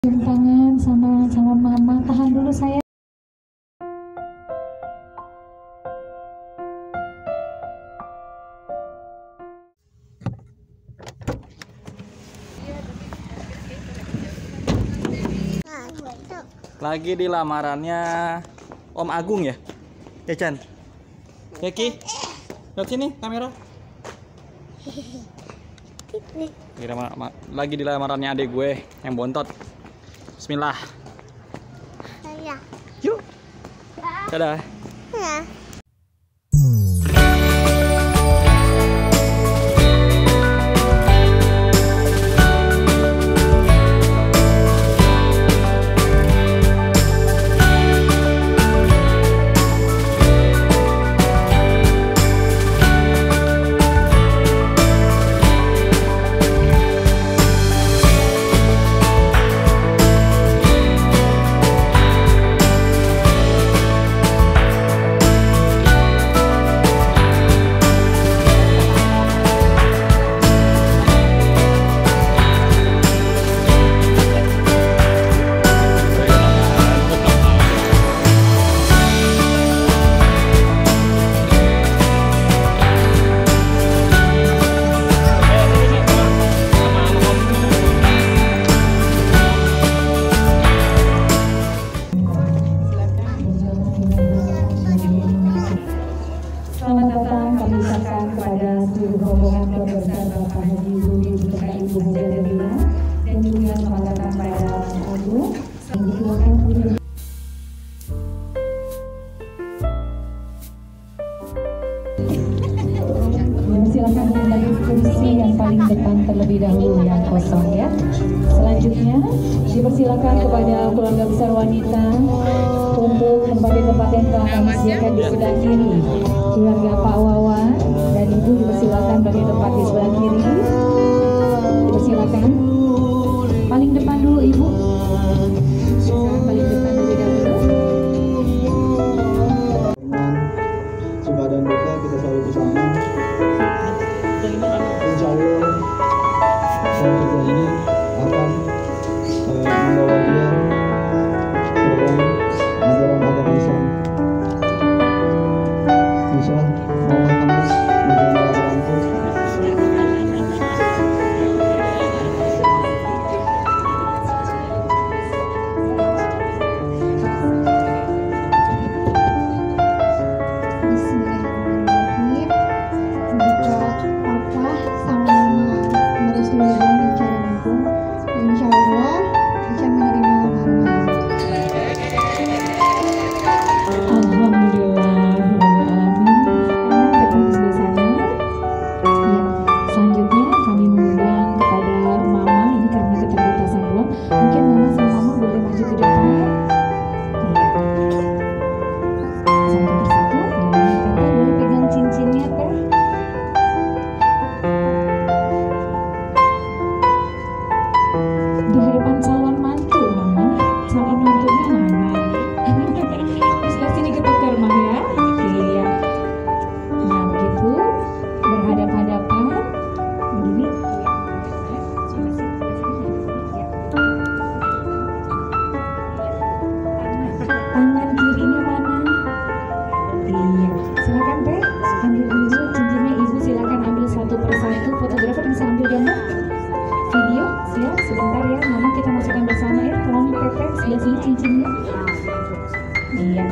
Cium tangan sama calon mama. Tahan dulu sayang. Lagi di lamarannya Om Agung ya? Ya Chan? Ya Ki? Lihat sini kamera. Lagi di lamarannya adik gue yang bontot. Bismillah. Yuk. Dadah. Selamat datang kami ucapkan kepada seluruh rombongan keluarga besar Bapak Haji Budi beserta Ibu Haja Jamila, dan juga selamat datang kepada Agung yang dikeluarkan untuk silakan mengambil kursi yang paling depan terlebih dahulu yang kosong ya. Selanjutnya dipersilakan kepada keluarga besar wanita untuk menempati tempat yang telah kami sediakan di sebelah kiri. Keluarga Pak Wawan dan Ibu dipersilakan bagi tempat di sebelah kiri. Dipersilakan. Paling depan dulu Ibu. Paling depan lebih dahulu. Suka dan duka kita selalu bersama. Insya Allah kerja ini akan membawa dia dalam ajaran agama Islam. Bisa mohon kami menerima lamaranku. Bismillahirrahmanirrahim. Berkat papa sama mama merestui dan calon aku, insya Allah bisa menerima lamaran. Alhamdulillah, alamin. Sekarang kita di sebelah sana. Ya, selanjutnya kami mengundang kepada mama. Ini karena keterbatasan ruang, mungkin mama sama mama boleh maju ke depan. Iya. Satu persatu. Nah, Tete boleh pegang cincinnya Teh. Di hadapan calon mantu mama. Calon mantunya mana? Sebelah sini ketukar mah ya. Iya. Nah begitu berhadap-hadapan begini. Tangan kirinya mana? Iya. Silakan Teh. Ambil dulu cincinnya Ibu. Silakan ambil satu persatu. Fotografer bisa ambil gambar. Video. Siap. Sebentar ya. Mama kita masukkan bersama ya. Tolong Teteh sebelah sini cincinnya. Iya.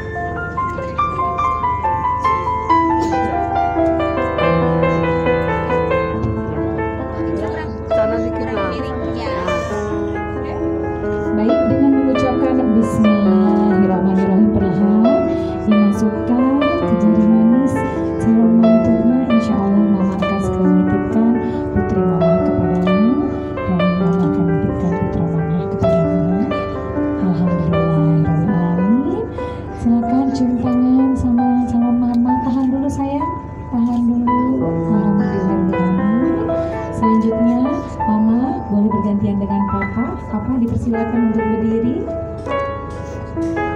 Baik, dengan mengucapkan Bismillahirrahmanirrahim, perlahan dimasukkan ke jari manis calon mantunya. Insya Allah mama akan segera menitipkan putri mama kepadamu, dan mama akan menitipkan putra mama kepadamu. Alhamdulillahirrahmanirrahim. Silakan cium tangan sama calon mama. Tahan dulu sayang, tahan dulu. Alhamdulillahirrahmanirrahim. Selanjutnya mama boleh bergantian dengan papa. Papa dipersilakan untuk berdiri.